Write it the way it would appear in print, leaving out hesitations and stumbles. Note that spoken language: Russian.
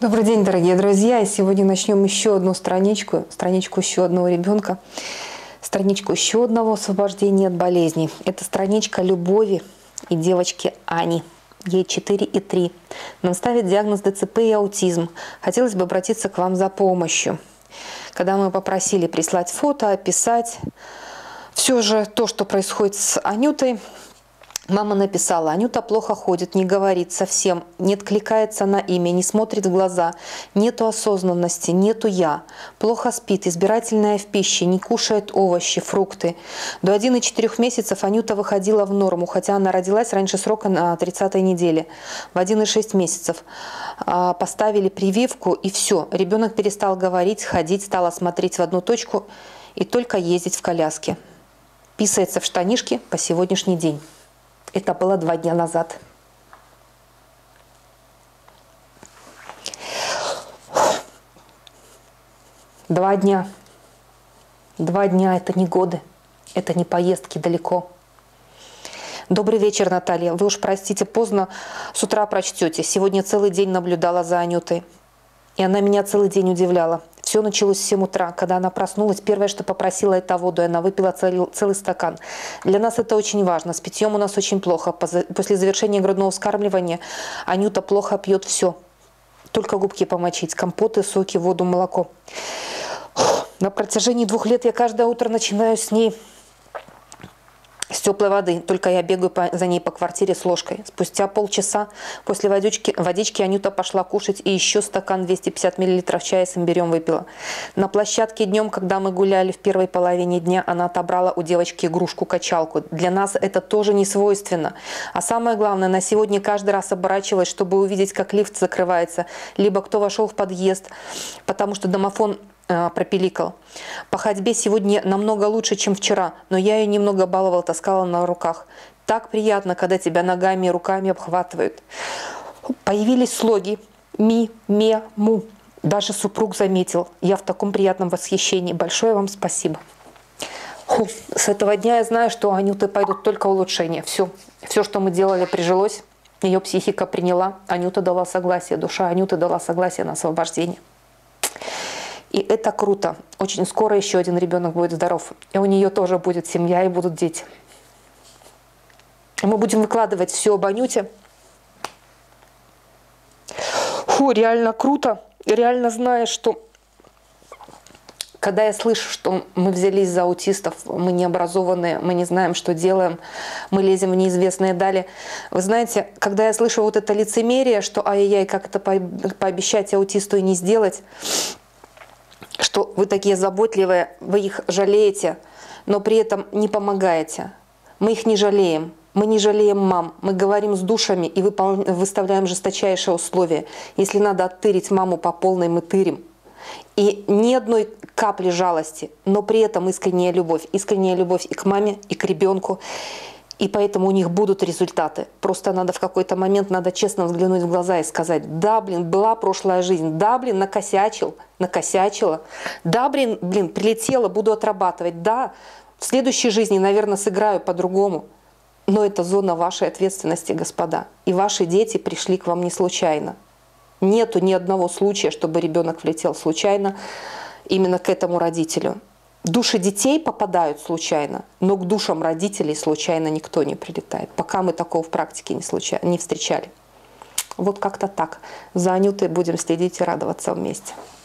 Добрый день, дорогие друзья! И сегодня начнем еще одну страничку еще одного ребенка, страничку еще одного освобождения от болезней. Это страничка Любови и девочки Ани. Ей 4 и 3. Нам ставят диагноз ДЦП и аутизм. Хотелось бы обратиться к вам за помощью. Когда мы попросили прислать фото, описать все же то, что происходит с Анютой, мама написала: Анюта плохо ходит, не говорит совсем, не откликается на имя, не смотрит в глаза, нету осознанности, нету «я», плохо спит, избирательная в пище, не кушает овощи, фрукты. До 1,4 месяцев Анюта выходила в норму, хотя она родилась раньше срока на 30-й неделе. В 1,6 месяцев поставили прививку, и все. Ребенок перестал говорить, ходить, стала смотреть в одну точку и только ездить в коляске. Писается в штанишки по сегодняшний день. Это было 2 дня назад. Два дня. 2 дня – это не годы, это не поездки далеко. Добрый вечер, Наталья. Вы уж простите, поздно с утра прочтете. Сегодня целый день наблюдала за Анютой. И она меня целый день удивляла. Все началось в 7 утра. Когда она проснулась, первое, что попросила, это воду. И она выпила целый стакан. Для нас это очень важно. С питьем у нас очень плохо. После завершения грудного вскармливания Анюта плохо пьет все. Только губки помочить. Компоты, соки, воду, молоко. На протяжении 2 лет я каждое утро начинаю с ней с теплой воды. Только я бегаю за ней по квартире с ложкой. Спустя полчаса после водички Анюта пошла кушать и еще стакан 250 мл чая с имбирем выпила. На площадке днем, когда мы гуляли в первой половине дня, она отобрала у девочки игрушку-качалку. Для нас это тоже не свойственно. А самое главное, на сегодня каждый раз оборачивалась, чтобы увидеть, как лифт закрывается, либо кто вошел в подъезд, потому что домофон пропиликал. По ходьбе сегодня намного лучше, чем вчера, но я ее немного баловала, таскала на руках. Так приятно, когда тебя ногами и руками обхватывают. Появились слоги ми, ме, му. Даже супруг заметил. Я в таком приятном восхищении. Большое вам спасибо. С этого дня я знаю, что у Анюты пойдут только улучшения. Все, что мы делали, прижилось. Ее психика приняла. Анюта дала согласие. Душа Анюты дала согласие на освобождение. И это круто. Очень скоро еще один ребенок будет здоров. И у нее тоже будет семья и будут дети. Мы будем выкладывать все об Анюте. Реально круто. Реально знаю, что когда я слышу, что мы взялись за аутистов, мы необразованные, мы не знаем, что делаем, мы лезем в неизвестные дали. Вы знаете, когда я слышу вот это лицемерие, что ай-яй-яй, как это пообещать аутисту и не сделать, что вы такие заботливые, вы их жалеете, но при этом не помогаете. Мы их не жалеем. Мы не жалеем мам. Мы говорим с душами и выставляем жесточайшие условия. Если надо оттырить маму по полной, мы тырим. И ни одной капли жалости, но при этом искренняя любовь. Искренняя любовь и к маме, и к ребенку. И поэтому у них будут результаты. Просто надо в какой-то момент, надо честно взглянуть в глаза и сказать: да, блин, была прошлая жизнь, да, блин, накосячила, да, блин, прилетела, буду отрабатывать, да, в следующей жизни, наверное, сыграю по-другому. Но это зона вашей ответственности, господа. И ваши дети пришли к вам не случайно. Нету ни одного случая, чтобы ребенок влетел случайно именно к этому родителю. Души детей попадают случайно, но к душам родителей случайно никто не прилетает. Пока мы такого в практике не встречали. Вот как-то так. За Анютой будем следить и радоваться вместе.